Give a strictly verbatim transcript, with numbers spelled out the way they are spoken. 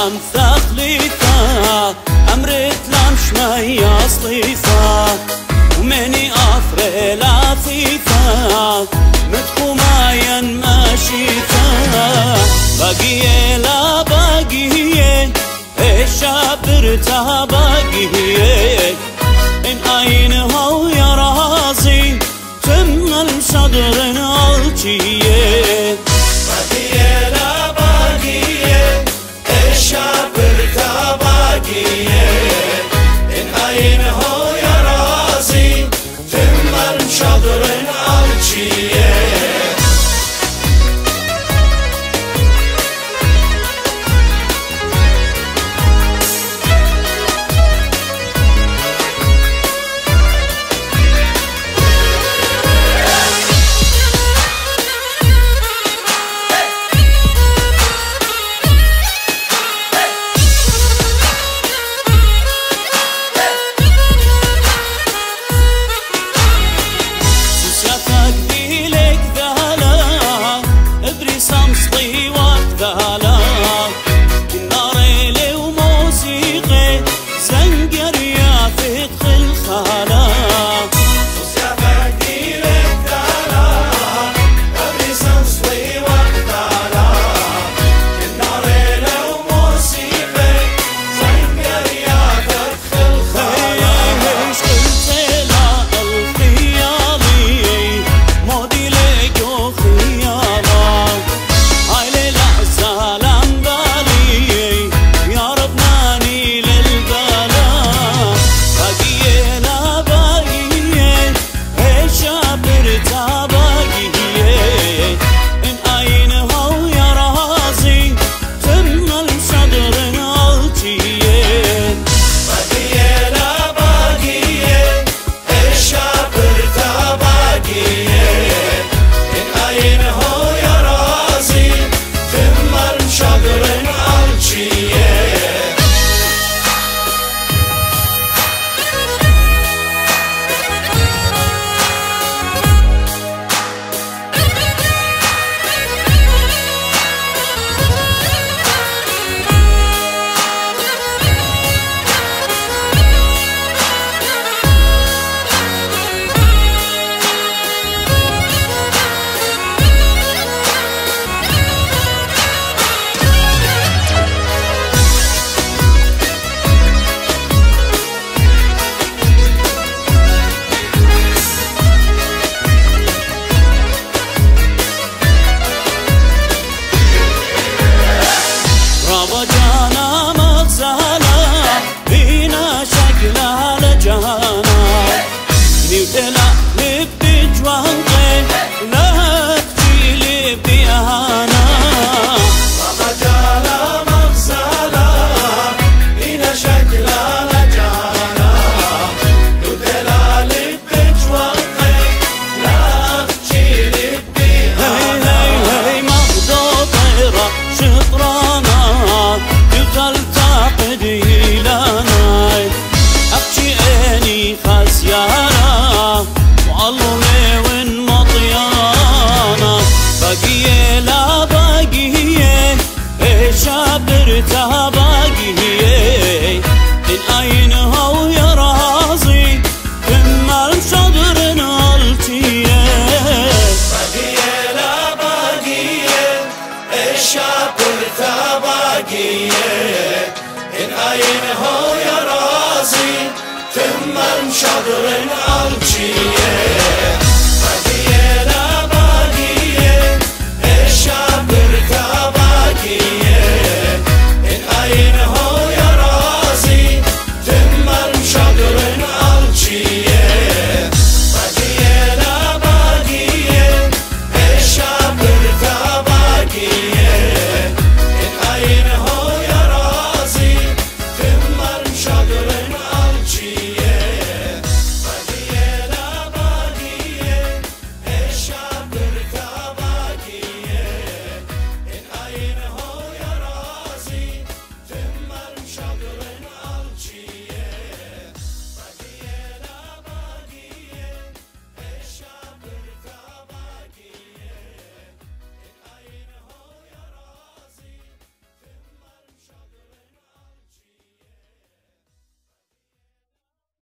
لم ثقليثا أمرت لم شمي أصليثا ومني أفري لاثيثا مدخو ماين ماشيثا باقية لا باقية الشابرتها باقية إن أينها ويا راسي تم الصدر نالتيه باقية لا باقية الشابرتها باقية إن أينها ويا راسي تم الصدر نالتيه شابرتها باقية إن أينها ويا راسي ثم الصدر نالتيه باقية لا باقية الشابرتها باقية إن أينها ويا راسي ثم الصدر نالتيه